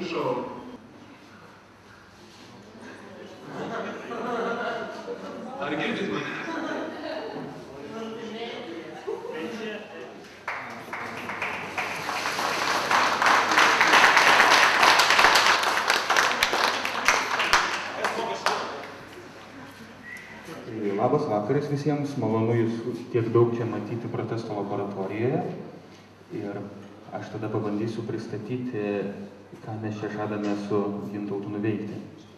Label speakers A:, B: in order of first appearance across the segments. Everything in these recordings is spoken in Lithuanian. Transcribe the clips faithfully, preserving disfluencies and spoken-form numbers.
A: Prašau. Ar girdit mane?
B: Labas vakaras visiems, malonu jūs tiek daug čia matyti protesto laboratorijoje. Ir aš tada pabandysiu pristatyti, ką mes čia žadame su Gintautu nuveikti.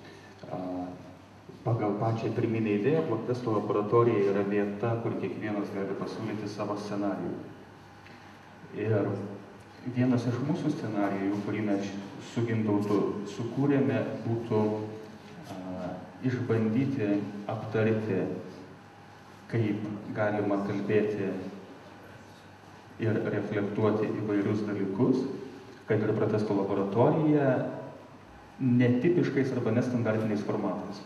B: Pagal pačią pirminę idėją, protesto laboratorija yra vieta, kur kiekvienas gali pasiūlyti savo scenarijų. Ir vienas iš mūsų scenarijų, kurį mes su Gintautu sukūrėme, būtų a, išbandyti aptarti, kaip galima kalbėti ir reflektuoti įvairius dalykus, kad ir protesto laboratorija netipiškais arba nestandartiniais formatais.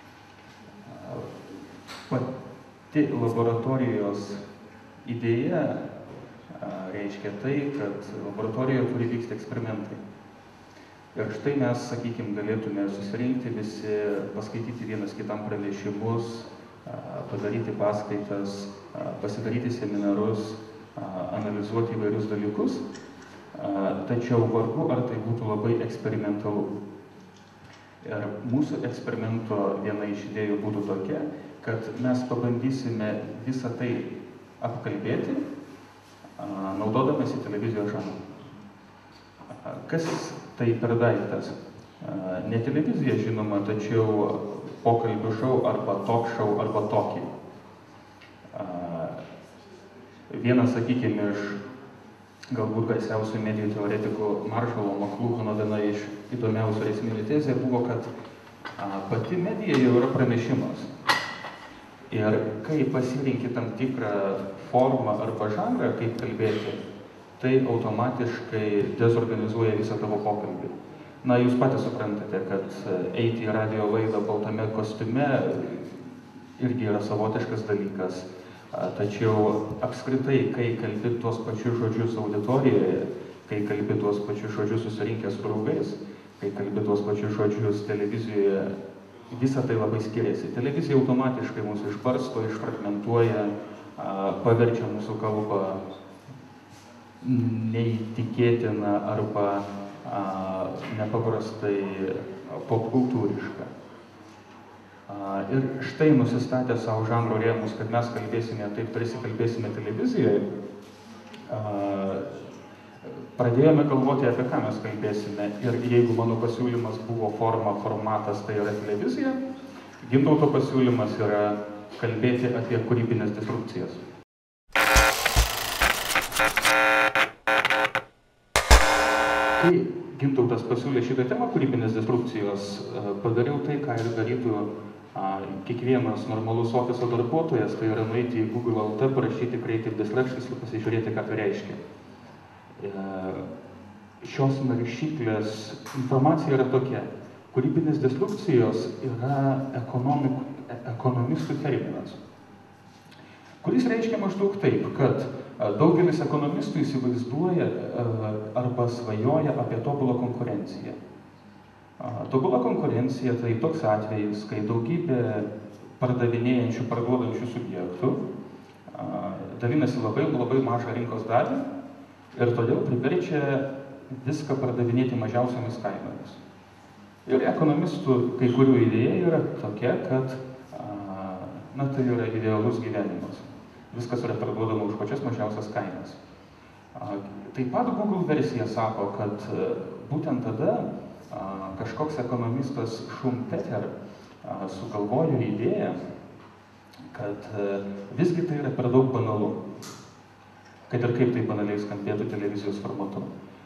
B: Pati laboratorijos idėja reiškia tai, kad laboratorijoje turi vykti eksperimentai. Ir štai mes, sakykime, galėtume susirinkti visi, paskaityti vienas kitam pranešimus, padaryti paskaitas, pasidaryti seminarus, analizuoti įvairius dalykus, tačiau vargu ar tai būtų labai eksperimentalu. Ir mūsų eksperimento viena iš idėjų būtų tokia, kad mes pabandysime visą tai apkalbėti, naudodamasi televizijos žanru. Kas tai per daiktas? Ne televizija, žinoma, tačiau pokalbių šou arba talk show arba tokį. Vienas, sakykime, iš galbūt garsiausių medijų teoretikų Marshalo McLuhano viena iš įdomiausių esminių tezė buvo, kad pati medija jau yra pranešimas. Ir kai pasirinki tam tikrą formą arba žanrą, kaip kalbėti, tai automatiškai dezorganizuoja visą tavo pokalbį. Na, jūs patys suprantate, kad eiti į radijo laidą baltame kostiume irgi yra savotiškas dalykas. Tačiau apskritai, kai kalbi tuos pačius žodžius auditorijoje, kai kalbi tuos pačius žodžius susirinkęs su draugais, kai kalbi tuos pačius žodžius televizijoje, visa tai labai skiriasi. Televizija automatiškai mūsų išbarsto, išfragmentuoja, paverčia mūsų kalbą neįtikėtiną arba a, nepaprastai popkultūrišką. Ir štai nusistatę savo žanro rėmus, kad mes kalbėsime taip, tarsi kalbėsime televizijoje, a, pradėjome galvoti, apie ką mes kalbėsime. Ir jeigu mano pasiūlymas buvo forma, formatas, tai yra televizija, Gintauto pasiūlymas yra kalbėti apie kūrybinės disrupcijas. Kai Gintautas pasiūlė šitą temą kūrybinės disrupcijos, padariau tai, ką ir darytų kiekvienas normalus ofiso darbuotojas, tai yra nueiti į Google L T, parašyti Creative Disruptions ir pasižiūrėti, ką tai reiškia. Šios naršyklės informacija yra tokia. Kūrybinės disrupcijos yra ekonomistų terminas, kuris reiškia maždaug taip, kad daugelis ekonomistų įsivaizduoja arba svajoja apie tobulą konkurenciją. Tobula konkurencija tai toks atvejis, kai daugybė pardavinėjančių, parduodančių subjektų dalinasi labai, labai mažą rinkos dalį ir todėl priverčia viską pardavinėti mažiausiamis kainomis. Ir ekonomistų kai kurių idėja yra tokia, kad na, tai yra idealus gyvenimas. Viskas yra parduodama už pačias mažiausias kainas. Taip pat Google versija sako, kad būtent tada kažkoks ekonomistas Schumpeter sugalvojo idėją, kad visgi tai yra per daug banalu, kad ir kaip tai banaliai skambėtų televizijos formatu.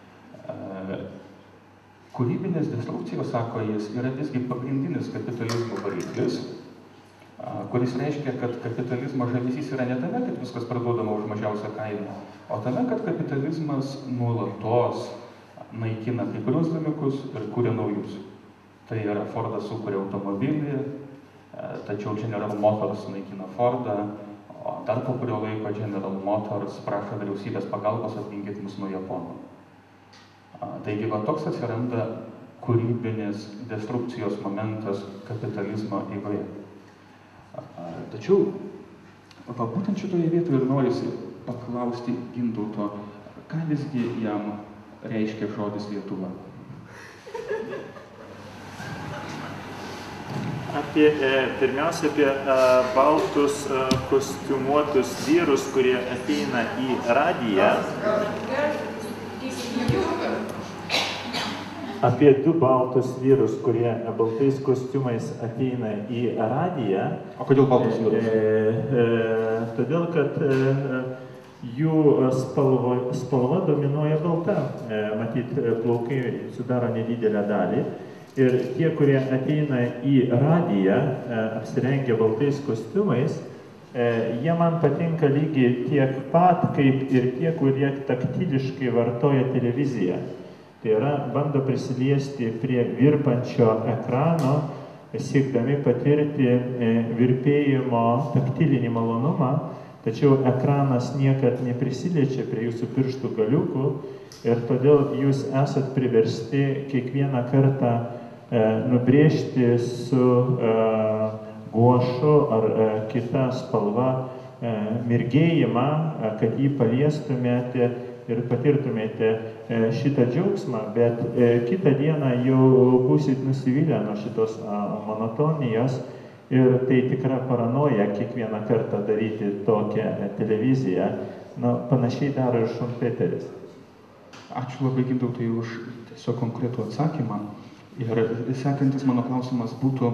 B: Kūrybinės disrupcijos, sako jis, yra visgi pagrindinis kapitalizmo variklis, kuris reiškia, kad kapitalizmo žavesys yra ne tame, kad viskas parduodama už mažiausią kainą, o tame, kad kapitalizmas nuolatos naikina kai kurios dalykus ir kuria naujus. Tai yra Fordas sukuria automobilį, tačiau General Motors naikina Fordą, o dar po kurio laiko General Motors prašo vyriausybės pagalbos, apginkit mus nuo Japonų. Taigi, va, toks atsiranda kūrybinės destrukcijos momentas kapitalizmo eigoje. Tačiau, va, būtent šitoje vietoje ir norisi paklausti Gintauto, ką visgi jam reiškia žodis Lietuva.
C: Apie, pirmiausia, apie baltus kostiumuotus vyrus, kurie ateina į radiją. Apie du baltus vyrus, kurie baltais kostiumais ateina į radiją.
B: O kodėl baltus vyrus?
C: E, e, todėl, kad e, jų spalva, spalva dominuoja balta. E, matyt, plaukai sudaro nedidelę dalį. Ir tie, kurie ateina į radiją, e, apsirengę baltais kostiumais, e, jie man patinka lygiai tiek pat, kaip ir tie, kurie taktiliškai vartoja televiziją. Tai yra, bando prisiliesti prie virpančio ekrano, siekdami patirti e, virpėjimo taktilinį malonumą, tačiau ekranas niekad neprisiliečia prie jūsų pirštų galiukų ir todėl jūs esat priversti kiekvieną kartą e, nubrėžti su e, guošu ar e, kita spalva e, mirgėjimą, e, kad jį paliestumėte ir patirtumėte e, šitą džiaugsmą, bet e, kitą dieną jau būsit nusivylę nuo šitos a, monotonijos ir tai tikra paranoja kiekvieną kartą daryti tokią televiziją. Na, panašiai daro ir Šumpeteris.
B: Ačiū labai, Gintautai, už tiesiog konkretų atsakymą. Ir sekantis mano klausimas būtų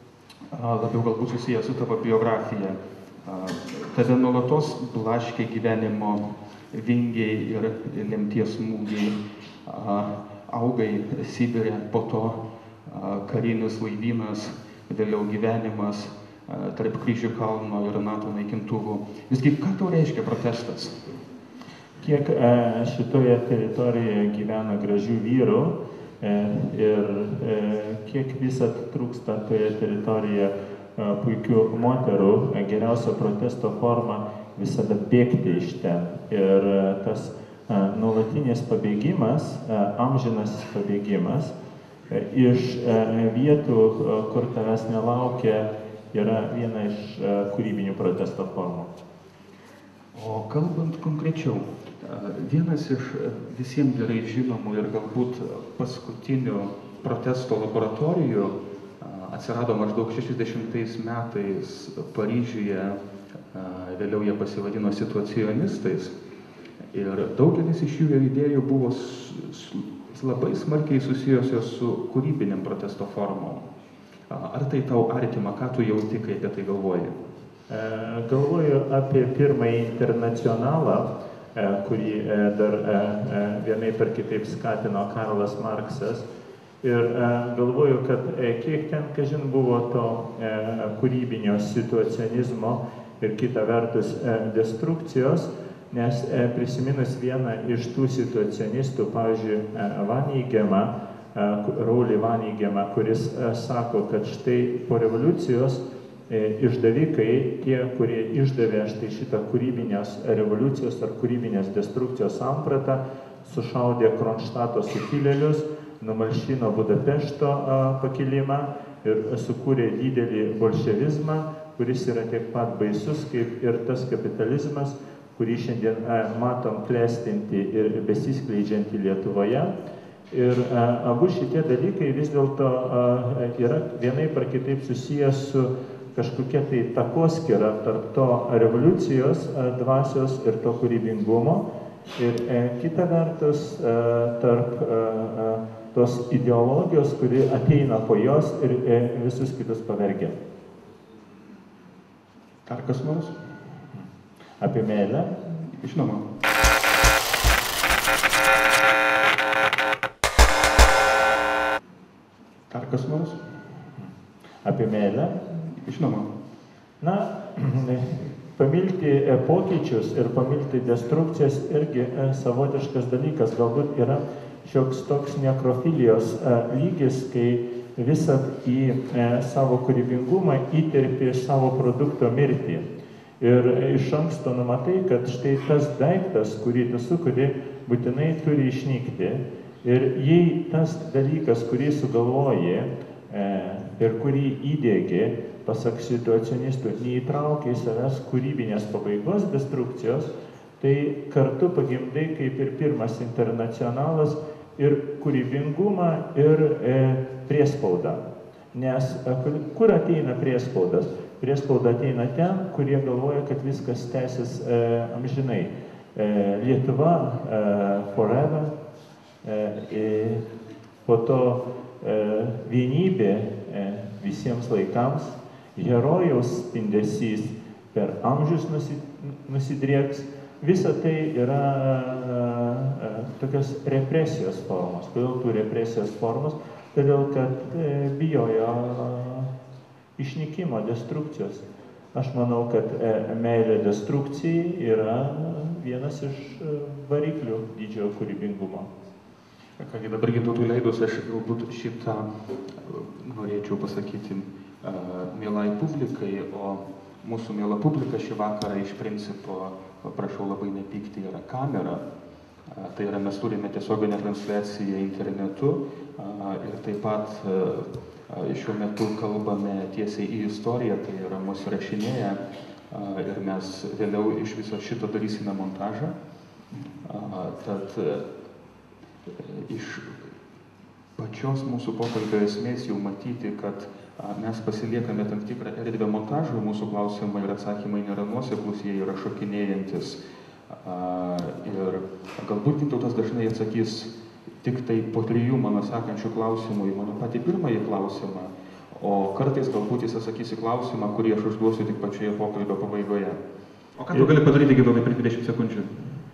B: a, labiau galbūt susijęs su tavo biografija. A, tave nuolatos blaškė gyvenimo vingiai ir lemties smūgiai, a, augai Sibire, po to a, karinis laivynas, vėliau gyvenimas a, tarp Kryžių kalno ir NATO naikintuvų. Visgi, ką tau reiškia protestas?
C: Kiek e, šitoje teritorijoje gyvena gražių vyrų e, ir e, kiek visat trūksta toje teritorijoje e, puikių moterų, e, geriausia protesto forma visada bėgti iš ten. Ir e, tas e, nuolatinis pabėgimas, e, amžinasis pabėgimas e, iš e, vietų, e, kur tavęs nelaukia, yra viena iš e, kūrybinių protesto formų.
B: O kalbant konkrečiau, vienas iš visiems gerai žinomų ir galbūt paskutinių protesto laboratorijų atsirado maždaug šešiasdešimtais metais Paryžiuje, vėliau jie pasivadino situacionistais. Ir daugelis iš jų idėjų buvo labai smarkiai susijusios su kūrybinėm protesto formom. Ar tai tau artima, ką tu jauti, kai apie tai galvoji?
C: Galvoju apie pirmąjį internacionalą, kurį dar vienaip ar kitaip skatino Karlas Marksas. Ir galvoju, kad kiek ten, kažin, buvo to kūrybinio situacionizmo ir kita vertus destrukcijos, nes prisiminus vieną iš tų situacionistų, pavyzdžiui, Vanygemą, Raulį Vanygemą, kuris sako, kad štai po revoliucijos išdavikai, tie, kurie išdavė štai šitą kūrybinės revoliucijos ar kūrybinės destrukcijos sampratą, sušaudė Kronštato sukilėlius, numalšino Budapešto pakilimą ir sukūrė didelį bolševizmą, kuris yra tiek pat baisus kaip ir tas kapitalizmas, kurį šiandien matom klestinti ir besiskleidžiantį Lietuvoje. Ir abu šitie dalykai vis dėlto yra vienaip ar kitaip susijęs su kažkokia tai takoskyra tarp to revoliucijos dvasios ir to kūrybingumo ir e, kita vertus e, tarp e, e, tos ideologijos, kuri ateina po jos ir e, visus kitus pavergia.
B: Ar kas nors?
C: Apie meilę?
B: Žinoma. Ar kas nors?
C: Apie meilę?
B: Žinoma.
C: Na, pamilti pokyčius ir pamilti destrukcijas irgi savotiškas dalykas. Galbūt yra šioks toks nekrofilijos lygis, kai visą į savo kūrybingumą įterpi savo produkto mirtį. Ir iš anksto numatai, kad štai tas daiktas, kurį tu sukuri, būtinai turi išnykti. Ir jei tas dalykas, kurį sugalvoji e, ir kurį įdėgi, pasak situacionistų, neįtraukia į savęs kūrybinės pabaigos destrukcijos, tai kartu pagimdai kaip ir pirmas internacionalas ir kūrybingumą, ir e, priespaudą. Nes kur ateina priespaudas? Priespauda ateina ten, kurie galvoja, kad viskas tęsis e, amžinai. E, Lietuva e, forever, e, po to e, vienybė e, visiems laikams, herojaus spindesys per amžius nusidrieks. Visa tai yra e, tokios represijos formos. Kodėl tų represijos formos? Todėl, kad e, bijojo išnykimo, destrukcijos. Aš manau, kad e, meilė destrukcijai yra vienas iš e, variklių didžiojo kūrybingumo.
B: Kągi dabar Gintautui leidus, aš galbūt šitą norėčiau pasakyti uh, mielai publikai, o mūsų miela publika šį vakarą iš principo, prašau labai nepykti, yra kamera. Uh, tai yra, mes turime tiesioginę transliaciją internetu uh, ir taip pat uh, šiuo metu kalbame tiesiai į istoriją, tai yra mūsų rašinėje uh, ir mes vėliau iš viso šito darysime montažą. Uh, tad uh, iš pačios mūsų pokalbio esmės jau matyti, kad a, mes pasiliekame tam tikrą erdvę montažui, mūsų klausimai ir atsakymai nėra nuoseklūs, jie yra šokinėjantis. A, ir galbūt Gintautas dažnai atsakys tik tai po trijų mano sekančių klausimų į mano patį pirmąjį klausimą, o kartais galbūt jis atsakys į klausimą, kurį aš užduosiu tik pačioje pokalbio pabaigoje. O ką tu gali padaryti, Gintautai, per dvidešimt sekundžių?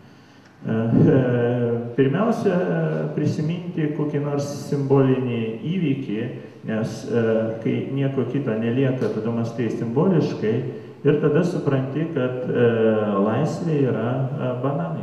C: Pirmiausia, prisiminti kokį nors simbolinį įvykį, nes kai nieko kito nelieka, tada mąstai simboliškai ir tada supranti, kad laisvė yra bananai.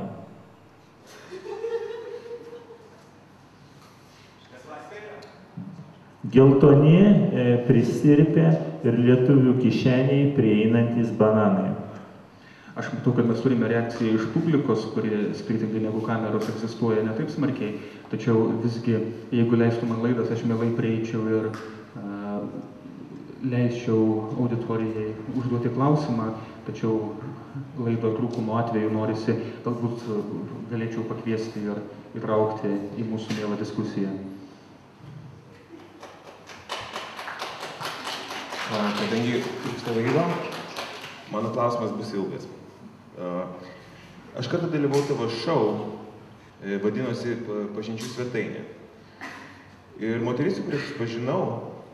C: Geltoni, prisirpę ir lietuvių kišeniai prieinantis bananai.
B: Aš matau, kad mes turime reakciją iš publikos, kurie skirtingai negu kameros egzistuoja ne taip smarkiai, tačiau visgi, jeigu leistų man laidas, aš mielai prieičiau ir uh, leisčiau auditorijai užduoti klausimą, tačiau laido trūkumo atveju norisi, galbūt galėčiau pakviesti ir įtraukti į mūsų mielą diskusiją.
A: Kadangi trūksta laiko, mano klausimas bus ilgas. Aš kartą dalyvau tavo šou, vadinosi Pažinčių svetainė. Ir moteris, kurią susipažinau,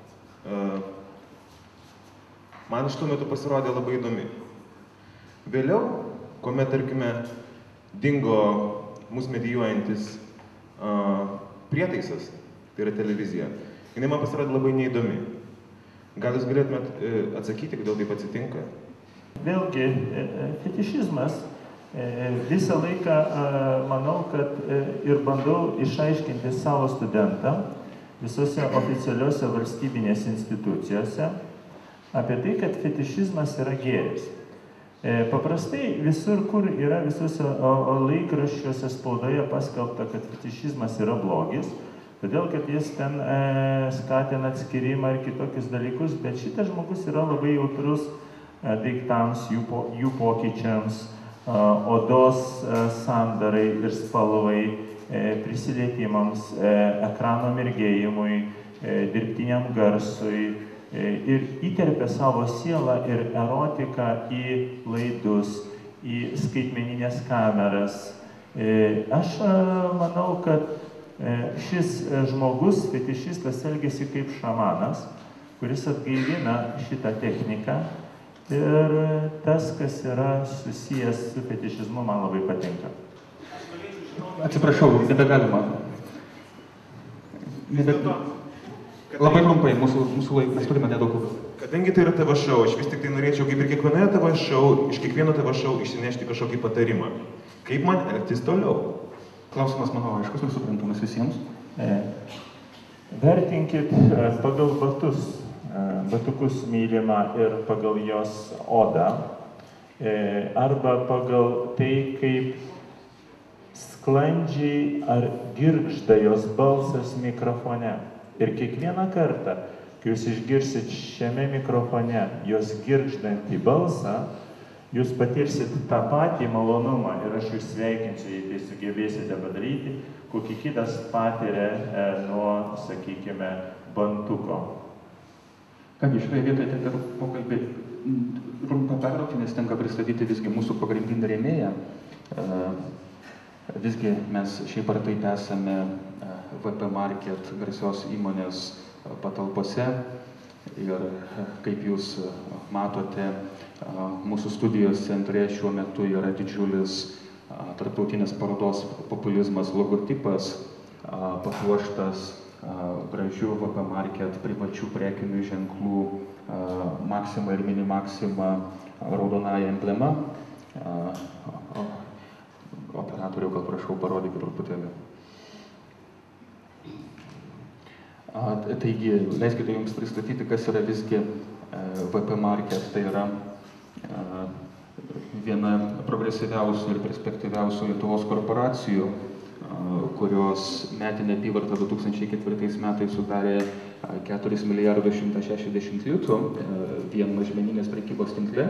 A: man iš tuo metu pasirodė labai įdomi. Vėliau, kuomet, tarkime, dingo mūsų medijuojantis prietaisas, tai yra televizija, jinai man pasirodė labai neįdomi. Gal jūs galėtumėt atsakyti, kodėl taip atsitinka?
C: Vėlgi, fetišizmas visą laiką, manau, kad ir bandau išaiškinti savo studentą visose oficialiuose valstybinėse institucijose apie tai, kad fetišizmas yra gėris. Paprastai visur, kur yra visuose laikraščiuose spaudoje paskelbta, kad fetišizmas yra blogis, todėl, kad jis ten skatina atskirimą ir kitokius dalykus, bet šitas žmogus yra labai jautrus daiktams, jų, po, jų pokyčiams, odos sandarai ir spalvai, prisilietimams, ekrano mirgėjimui, dirbtiniam garsui ir įterpia savo sielą ir erotiką į laidus, į skaitmeninės kameras. Aš manau, kad šis žmogus, fetišistas, elgiasi kaip šamanas, kuris atgaivina šitą techniką. Ir tas, kas yra susijęs su fetišizmu, man labai patinka.
B: Atsiprašau, nebegalima. Nebe... Labai trumpai, mūsų, mūsų laikas, mes turime nedaug.
A: Kadangi tai yra tavo šou, aš vis tik tai norėčiau, kaip ir kiekvienoje tavo šou, iš kiekvieno tavo šou išsinešti kažkokį patarimą. Kaip man elgtis toliau?
B: Klausimas, manau, aiškus, nesuprantamas visiems.
C: E, vertinkit pagal batus. Batukus mylimą ir pagal jos odą, arba pagal tai, kaip sklandžiai ar girgžda jos balsas mikrofone. Ir kiekvieną kartą, kai jūs išgirsit šiame mikrofone jos girgždantį balsą, jūs patirsit tą patį malonumą ir aš jūs sveikinsiu, jei tai sugebėsite padaryti, kokį kitas patiria e, nuo, sakykime, bantuko.
B: Kągi, šioje vietoje tenka pokalbį trumpą pertraukti, nes tenka pristatyti visgi mūsų pagrindinį rėmėją. Visgi mes šiaip ar taip esame V P Market garsios įmonės patalpose ir kaip jūs matote, mūsų studijos centre šiuo metu yra didžiulis tarptautinės parodos populizmas logotipas, papuoštas gražių V P Market privačių prekinių ženklų Maxima ir Mini Maxima raudonąją emblema. Operatoriau, gal prašau, parodykit truputėlį. Taigi, leiskite jums pristatyti, kas yra visgi V P Market. Tai yra viena progresyviausių ir perspektyviausių Lietuvos korporacijų, kurios metinė apyvarta du tūkstančiai ketvirtais metais sudarė keturis milijardus šimtą šešiasdešimt litų vien mažmeninės prekybos tinkle.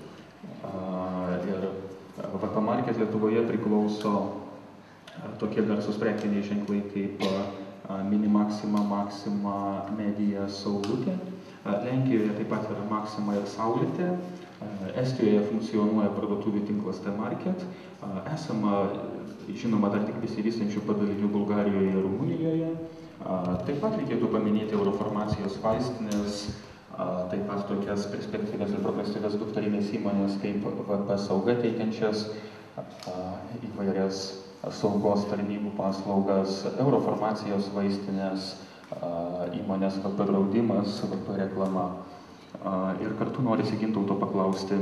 B: Ir V P Market Lietuvoje priklauso tokie garsus prekiniai ženklai kaip Mini Maxima, Maxima, Media, Saulutė. Lenkijoje taip pat yra Maxima ir Saulutė. Estijoje funkcionuoja parduotuvių tinklas T Market. Esama, žinoma, dar tik besivystančių padalinių Bulgarijoje ir Rumunijoje. Taip pat reikėtų paminėti Eurofarmacijos vaistinės, taip pat tokias perspektyvias ir progresyvias dukterinės įmonės kaip V P Sauga teikiančias įvairias saugos tarnybų paslaugas, Eurofarmacijos vaistinės, įmonės V P Draudimas, V P Reklama. Ir kartu norisi Gintauto paklausti.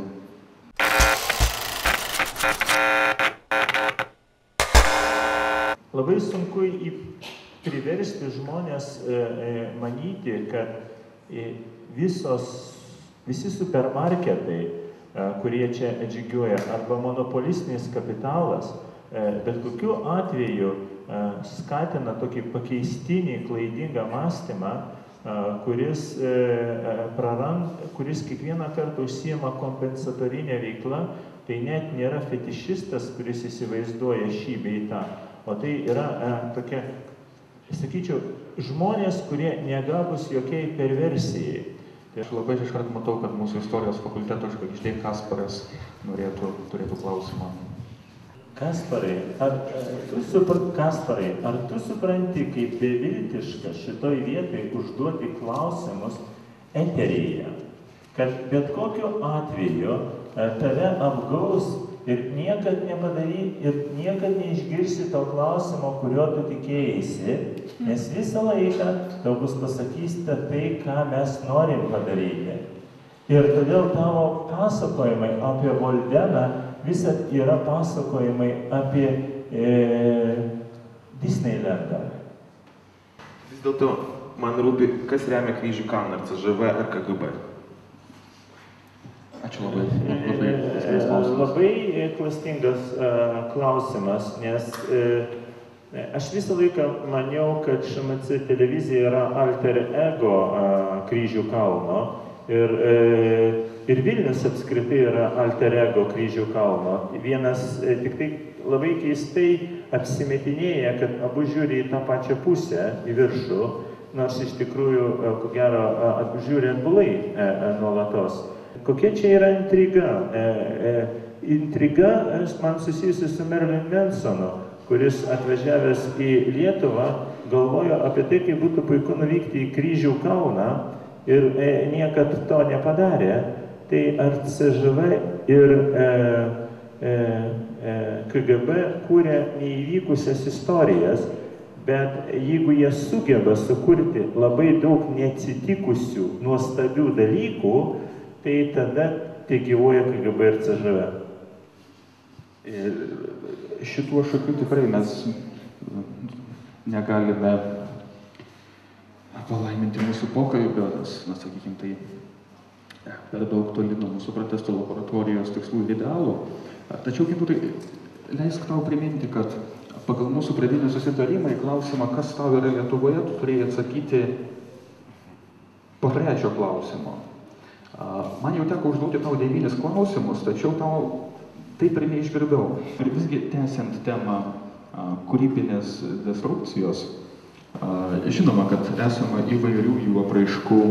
C: Labai sunku į priversti žmonės e, e, manyti, kad e, visos, visi supermarketai, e, kurie čia atžygiuoja, arba monopolistinis kapitalas, e, bet kokiu atveju e, skatina tokį pakeistinį, klaidingą mąstymą, e, kuris, e, prarand, kuris kiekvieną kartą užsiima kompensatorinę veiklą, tai net nėra fetišistas, kuris įsivaizduoja šį bei tą, o tai yra e, tokia, sakyčiau, žmonės, kurie negabūs jokiai perversijai.
B: Tai aš labai iškart matau, kad mūsų istorijos fakulteto žvaigždė Kasparas norėtų, turėtų klausimą.
C: Kasparai, ar tu, supra... Kasparai, ar tu supranti, kaip beviltiška šitoj vietoj užduoti klausimus eteryje, kad bet kokiu atveju tave apgaus ir niekad nepadary, ir niekad neišgirsi to klausimo, kurio tu tikėjaisi, nes visą laiką tau bus pasakysta tai, ką mes norim padaryti. Ir todėl tavo pasakojimai apie Voldeną visat yra pasakojimai apie e, Disneylandą.
A: Vis dėlto man rūpi, kas remia Kryžių kalną, ar C Ž V ar K G B?
B: Ačiū labai. Labai, labai,
C: labai klastingas uh, klausimas, nes uh, aš visą laiką maniau, kad Š M C televizija yra alter ego uh, Kryžių kalno ir, uh, ir Vilnius apskritai yra alter ego Kryžių kalno. Vienas uh, tik tai labai keistai apsimetinėja, kad abu žiūri į tą pačią pusę, į viršų, nors iš tikrųjų, uh, ko gero, uh, žiūri atbulai uh, nuolatos. Kokia čia yra intriga? E, e, intriga man susijusi su Marilyn Mansonu, kuris atvažiavęs į Lietuvą galvojo apie tai, kaip būtų puiku nuvykti į Kryžių kalną ir e, niekad to nepadarė. Tai ar C Ž V ir e, e, e, K G B kūrė neįvykusias istorijas, bet jeigu jie sugeba sukurti labai daug neatsitikusių, nuostabių dalykų, tai tada tai gyvuoja K G B ir C Ž V.
B: Šituo šokiu tikrai mes negalime palaiminti mūsų pokalbio, nes, na, sakykime, tai per daug toli nuo mūsų protesto laboratorijos tikslų ir idealų. Tačiau, kaip būtų, leisk tau priminti, kad pagal mūsų pradinį susitarimą į klausimą, kas tau yra Lietuvoje, tu turėjai atsakyti po trečio klausimo. Man jau teko užduoti tau devynis klausimus, tačiau tau taip ir neišgirdau. Ir visgi tęsiant temą kūrybinės destrukcijos, žinoma, kad esama įvairių jų apraiškų,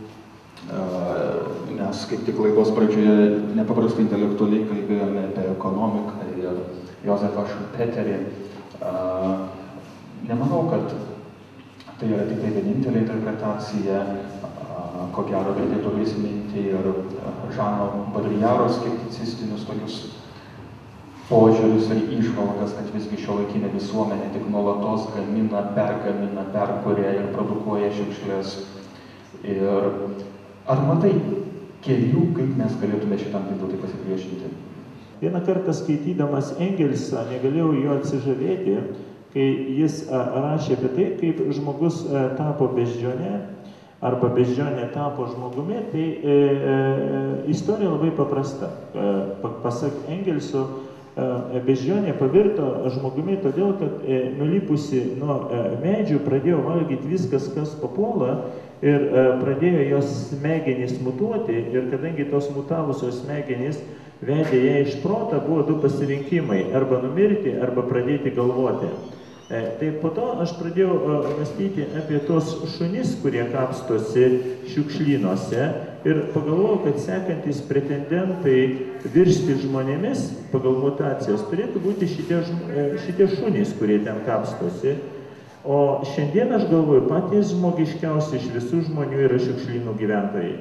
B: nes kaip tik laidos pradžioje nepaprastai intelektualiai kalbėjome apie ekonomiką ir Jozefą Šumpeterį. Nemanau, kad tai yra tik tai vienintelė interpretacija, ko gero vertėtų prisiminti ir Žano Bodrijaro skepticistinius tokius požiūrius ir įžvalgas, kad visgi šiuolaikinė visuomenė tik nuolatos gamina, pergamina, perkuria ir produkuoja šiukšles. Ir ar matai kelių, kaip mes galėtume šitam ginklui pasipriešinti?
C: Vieną kartą skaitydamas Engelsą negalėjau jo atsižavėti, kai jis rašė apie tai, kaip žmogus tapo beždžionė arba beždžionė tapo žmogumi. Tai e, e, istorija labai paprasta. E, pasak Engelso, e, beždžionė pavirto žmogumi todėl, kad e, nulipusi nuo e, medžių pradėjo valgyti viskas, kas papuola, ir e, pradėjo jos smegenys mutuoti, ir kadangi tos mutavusios smegenys vedė ją iš protą, buvo du pasirinkimai – arba numirti, arba pradėti galvoti. E, tai po to aš pradėjau e, mąstyti apie tos šunis, kurie kapstosi šiukšlynuose, ir pagalvojau, kad sekantis pretendentai virsti žmonėmis pagal mutacijas turėtų būti šitie, šitie šunys, kurie ten kapstosi. O šiandien aš galvoju, patys žmogiškiausi iš visų žmonių yra šiukšlynų gyventojai.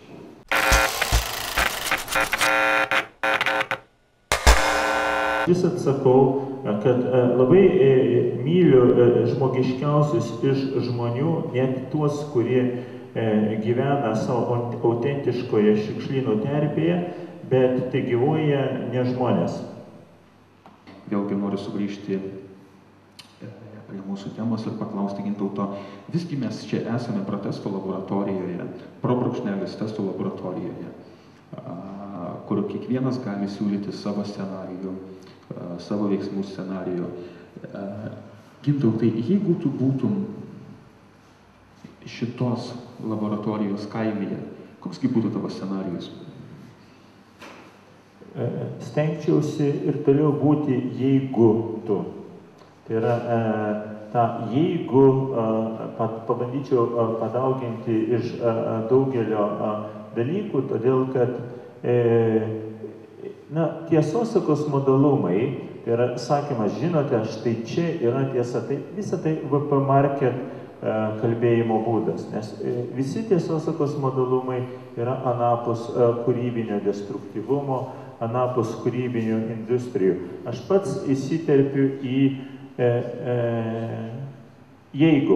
C: Vis atsakau, kad labai myliu žmogiškiausius iš žmonių, net tuos, kurie gyvena savo autentiškoje šiukšlynų terpėje, bet tai gyvuoja ne žmonės.
B: Vėlgi noriu sugrįžti prie mūsų temos ir paklausti Gintauto. Visgi mes čia esame protesto laboratorijoje, probrūkšnelis testo laboratorijoje, kur kiekvienas gali siūlyti savo scenarijų, savo veiksmų scenarijų. Gintautai, jeigu tu būtum šitos laboratorijos kaimyje, koksgi būtų tavo scenarijus?
C: Stengčiausi ir toliau būti jeigu tu. Tai yra, e, tą jeigu e, pabandyčiau e, padauginti iš e, daugelio e, dalykų, todėl kad e, na, tiesosakos modalumai, tai yra sakymas, žinote, štai čia yra tiesa, tai visą tai V P Market e, kalbėjimo būdas, nes e, visi tiesosakos modalumai yra anapus e, kūrybinio destruktyvumo, anapus kūrybinių industrijų. Aš pats įsiterpiu į E, e, jeigu.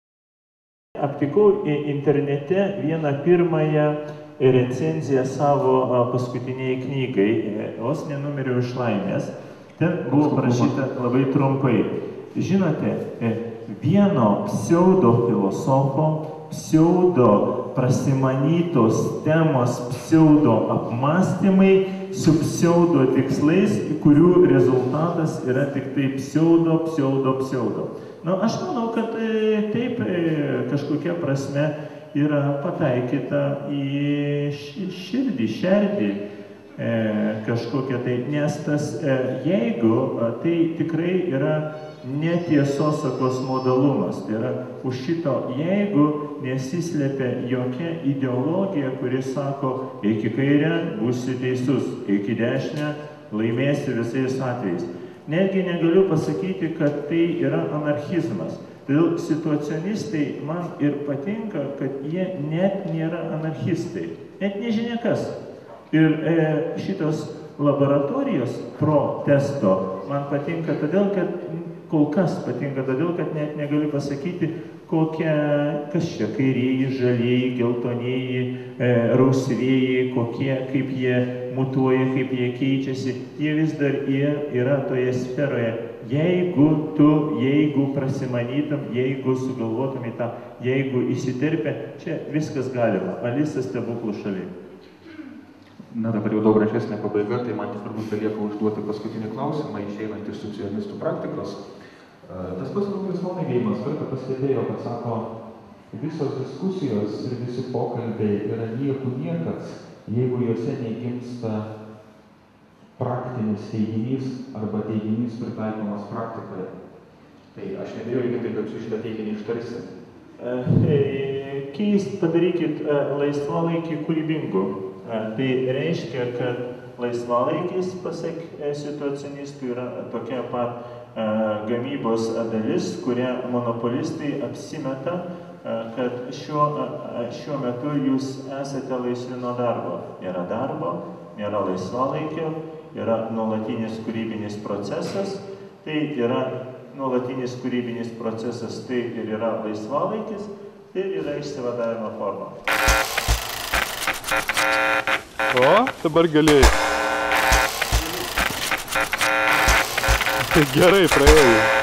C: Aptikau internete vieną pirmąją recenziją savo paskutiniai knygai, Vos nenumiriau iš laimės. Ten buvo parašyta labai trumpai. Žinote, vieno pseudo filosofo, pseudo prasimanytos temos, pseudo apmąstymai su pseudo tikslais, kurių rezultatas yra tik tai pseudo, pseudo, pseudo. Na, aš manau, kad taip kažkokia prasme yra pataikyta į širdį, šerdį e, kažkokia tai, nes tas e, jeigu, tai tikrai yra netiesosakos modalumas. Tai yra, už šito jeigu nesislepia jokia ideologija, kuri sako, eik į kairę, būsi teisus, eik į dešinę, laimėsi visais atvejais. Netgi negaliu pasakyti, kad tai yra anarchizmas. Todėl situacionistai man ir patinka, kad jie net nėra anarchistai, net nežinia kas. Ir e, šitos laboratorijos protesto man patinka todėl, kad kol kas patinka todėl, kad net negaliu pasakyti, kokie, kas čia kairieji, žalieji, geltonieji, e, rausvieji, kokie, kaip jie mutuoja, kaip jie keičiasi. Jie vis dar jie yra toje sferoje. Jeigu tu, jeigu prasimanytum, jeigu sugalvotum į tą, jeigu įsiterpia, čia viskas galima. Alisa stebuklų šaly.
B: Na, dabar jau daug gražesnė pabaiga, tai man turbūt belieka užduoti paskutinį klausimą, išeinant iš socialistų praktikos. Tas pats laisvalaikėjimas kartą pastebėjo, kad sako, visos diskusijos ir visi pokalbiai yra niekų niekas, jeigu juose negimsta praktinis teiginys arba teiginys pritaikomas praktikoje. Tai aš nebejoju, kad taip, kad su šitą teiginį ištarsi.
C: Keist, padarykit laisvalaikį kūrybingu. Tai reiškia, kad laisvalaikis, pasak situacionistų, yra tokia pat gamybos dalis, kurią monopolistai apsimeta, kad šiuo, šiuo metu jūs esate laisvi nuo darbo. Nėra darbo, nėra laisvalaikio, yra nuolatinis kūrybinis procesas. Tai yra nuolatinis kūrybinis procesas, tai ir yra laisvalaikis, tai yra išsivadavimo forma.
D: O, dabar galėjai. Gerai praėjai.